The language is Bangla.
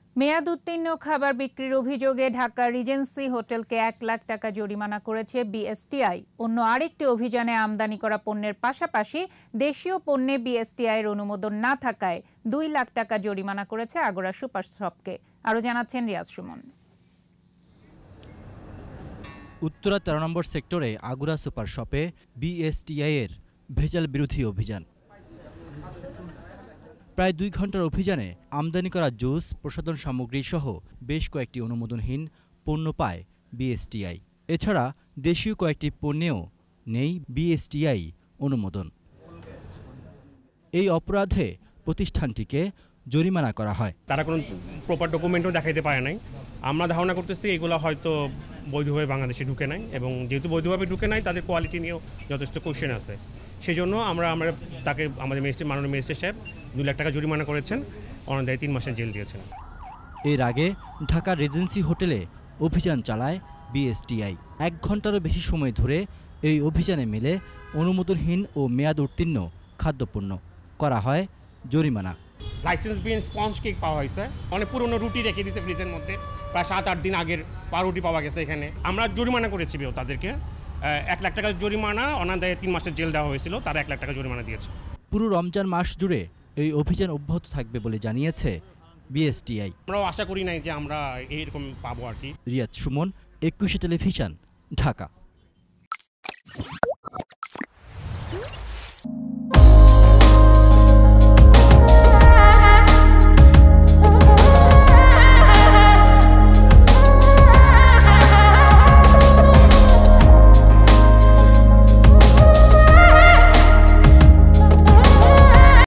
মেয়াদ উত্তীর্ণ খাবার বিক্রির অভিযোগে ঢাকা রিজেন্সি হোটেলকে ১ লাখ টাকা জরিমানা করেছে বিএসটিআই। অন্য আরেকটি অভিযানে আমদানি করা পণ্যের পাশাপাশি দেশীয় পণ্যে বিএসটিআই এর অনুমোদন না থাকায় ২ লাখ টাকা জরিমানা করেছে আগরা সুপার শপকে। আরও জানাচ্ছেন রিয়াজ সুমন। উত্তরা ১৩ নম্বর সেক্টরে আগুরা সুপার শপে বিএসটিআই এর ভেজাল বিরোধী অভিযান। প্রায় ২ ঘন্টার অভিযানে আমদানি করা জুস, প্রসাধন সামগ্রী সহ বেশ কয়েকটি অনুমোদনহীন পণ্য পায় বিএসটিআই। এছাড়া দেশীয় কয়েকটি পণ্যেও নেই বিএসটিআই অনুমোদন। এই অপরাধে প্রতিষ্ঠানটিকে জরিমানা করা হয়। তারা কোনো প্রপার ডকুমেন্টও দেখাইতে পারে নাই। আমরা ধারণা করতেছি এগুলো হয়তো বৈধভাবে বাংলাদেশে ঢুকে নাই, এবং যেহেতু বৈধভাবে ঢুকে নাই তাদের কোয়ালিটি নিয়েও যথেষ্ট কোশ্চেন আছে। সেই জন্য আমরা তাকে আমাদের মাননীয় ম্যাজিস্ট্রেট সাহেব ২ লাখ টাকা জরিমানা করেছেন, অনাদায়ে ৩ মাসের জেল দিয়েছেন। এর আগে ঢাকা রিজেন্সি হোটেলে অভিযান চালায় বিএসটিআই। ১ ঘন্টারও বেশি সময় ধরে এই অভিযানে মেলে অনুমোদনহীন ও মেয়াদ উত্তীর্ণ খাদ্যপণ্য। করা হয় জরিমানা। লাইসেন্সবিহীন স্পঞ্জ কেক পাওয়া হয়েছে, অনেক পুরনো রুটি রেখে দিয়েছে ফ্রিজের মধ্যে, প্রায় ৭-৮ দিন আগের পাউরুটি পাওয়া গেছে এখানে। আমরা জরিমানা করেছি তাদেরকে ১ লাখ টাকা জরিমানা, অনাদায়ে 3 মাসের জেল দেওয়া হয়েছিল, তারা ১ লাখ টাকা জরিমানা দিয়েছে। পুরো রমজান মাস জুড়ে এই অভিযান অব্যাহত থাকবে বলে জানিয়েছে বিএসটিআই। আমরাও আশা করি নাই যে আমরা এইরকম পাবো আর কি। রিয়াজ সুমন, একুশে টেলিভিশন, ঢাকা।